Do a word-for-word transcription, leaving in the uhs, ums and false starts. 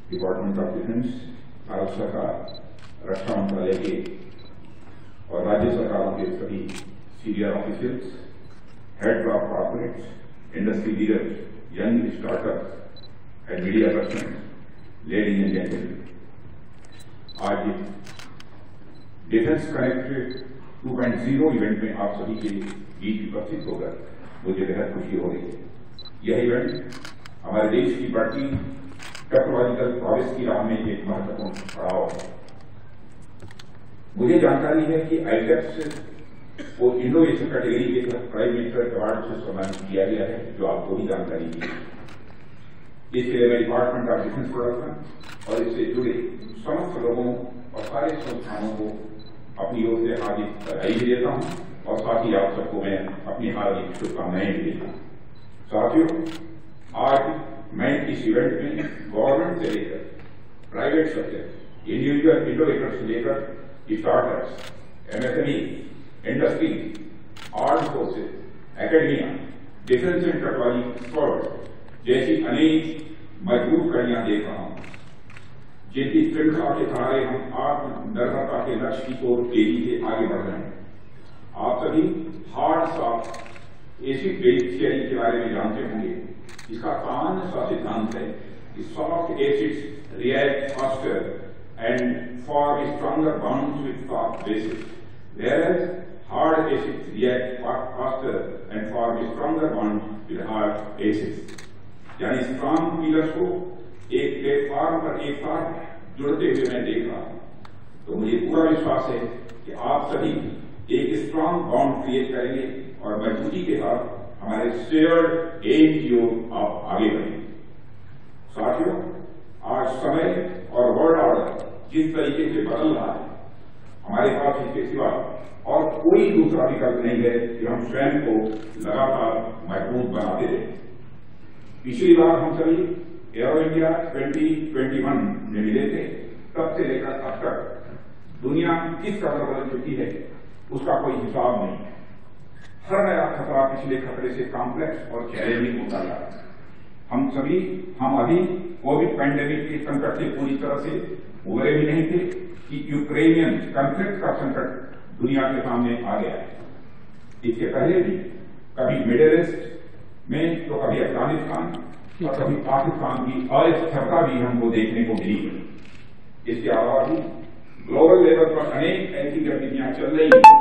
Department of defence, Bharat सरकार, रक्षा मंत्रालय के और राज्य सरकारों के सभी senior officials, head of corporates, industry leaders, young startups and media person, ladies and gentleman, आज defence connect two point zero event में आप सभी के बीच उपस्थित होकर मुझे बेहद खुशी हो रही है। यह इवेंट हमारे देश की बढ़ती टेक्नोलॉजिकल प्रोग्रेस की राह में एक महत्वपूर्ण पड़ाव है। मुझे जानकारी है कि आईटेक्स को इनोवेशन कैटेगरी के तहत प्राइम मिनिस्टर अवार्ड से सम्मानित किया गया है, जो आपको भी जानकारी दी है। इसके लिए मैं डिपार्टमेंट ऑफ डिफेंस प्रोडक्शन और इससे जुड़े समस्त लोगों और सारे संस्थानों को अपनी ओर से हार्दिक बधाई भी देता हूं और साथ ही आप सबको मैं अपनी हार्दिक शुभकामनाएं भी देता हूं। साथियों, आज मैं इस इवेंट में गवर्नमेंट से लेकर प्राइवेट सेक्टर, इंडिविजुअल इनोवेटर से लेकर startups, MSME, industry, arm forces, academia, defence and technology expert जैसी अनेक मजबूत कड़ियां देख रहा हूं, जिनकी श्रृंखला के सहारे हम आत्मनिर्भरता के लक्ष्य की ओर तेजी से आगे बढ़ रहे हैं। आप सभी hard soft acid base theory के बारे में जानते होंगे। इसका सामान्य सा सिद्धांत है कि soft acids react faster and form stronger bonds with soft bases, whereas hard acids react faster and form stronger bonds with hard acids. यानी स्ट्रॉन्ग पिलर्स को एक प्लेटफॉर्म पर एक साथ जुड़ते हुए मैं देख रहा हूं। तो मुझे पूरा विश्वास है कि आप सभी एक स्ट्रॉन्ग बॉन्ड क्रिएट करेंगे और मजबूती के साथ हमारे शेयर्ड एम की ओर आप आगे बढ़ेंगे। साथियों, आज समय और वर्ल्ड ऑर्डर जिस तरीके से बदल रहा है, हमारे पास इसके सिवा और कोई दूसरा विकल्प नहीं है कि हम स्वयं को लगातार मजबूत बनाते रहें। पिछली बार हम सभी Aero India twenty twenty one में मिले थे, तब से लेकर अब तक दुनिया किस कदर बदल चुकी है उसका कोई हिसाब नहीं है। हर नया खतरा पिछले खतरे से कॉम्प्लेक्स और चैलेंजिंग होता जा रहा है। हम सभी हम अभी कोविड पैंडेमिक के संकट से पूरी तरह से उबरे भी नहीं थे कि यूक्रेनियन कॉन्फ्लिक्ट का संकट दुनिया के सामने आ गया है। इसके पहले भी कभी मिडिल ईस्ट में तो कभी अफगानिस्तान और कभी पाकिस्तान की अस्थिरता भी हमको देखने को मिली है। इसके अलावा भी ग्लोबल लेवल पर अनेक ऐसी गतिविधियां चल रही हैं